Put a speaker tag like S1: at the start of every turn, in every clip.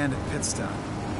S1: land at pit stop.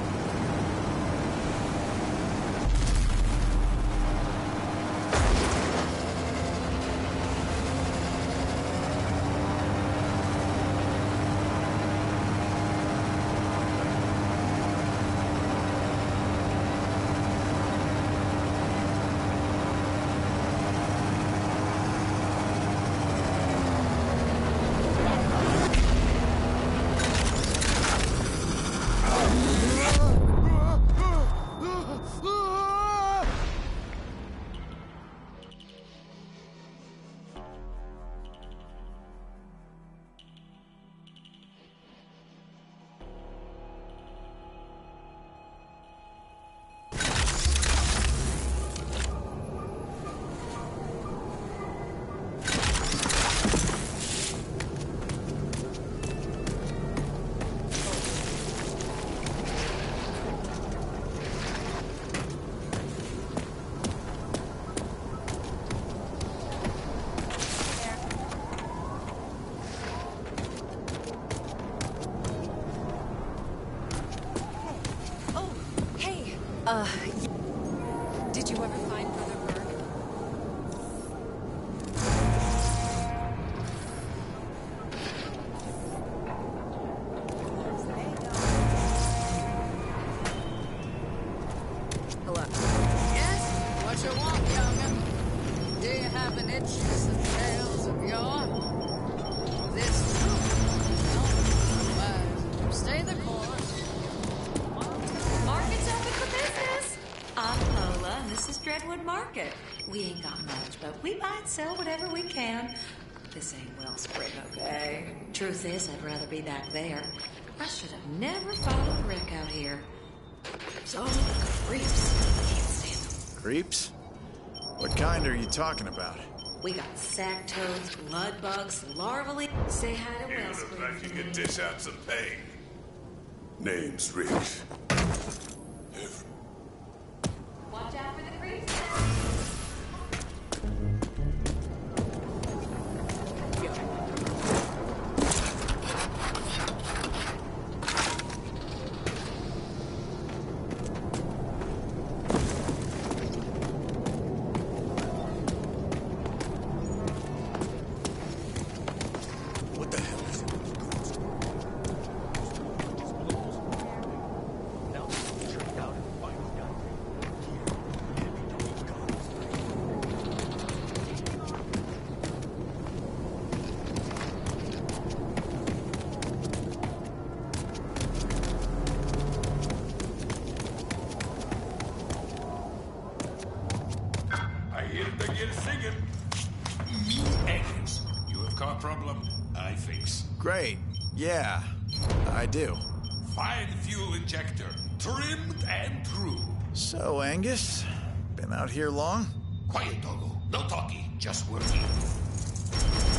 S2: Did you ever find Brother Berg?
S3: Hello. Yes? What you want, young'un? Do you have an itch for some tales of yore? This truth? No. But stay the course.
S2: Market's open for business. I'm Lola, and this is Dreadwood Market. We ain't got much, but we buy and sell whatever we can. This ain't Wellspring, okay? Truth is, I'd rather be back there. I should have never followed Rick out here. So, creeps. Can't stand them.
S1: Creeps? What kind are you talking about?
S2: We got sack toads, blood bugs, larvae. Say hi to
S4: You look
S2: Wellspring.
S4: like you could dish out some pain. Name's Rick.
S2: Watch out for the creeps.
S4: What the hell is it? I hear the begin singing. Agnes, you have car problem? I fix.
S1: Great. Yeah, I do.
S4: Fine fuel injector, trimmed and true.
S1: So, Angus, been out here long?
S4: Quiet, doggo. No talking, just working.